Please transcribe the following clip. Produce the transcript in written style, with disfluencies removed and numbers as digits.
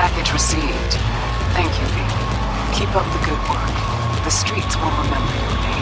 Package received. Thank you, V. Keep up the good work. The streets will remember your name.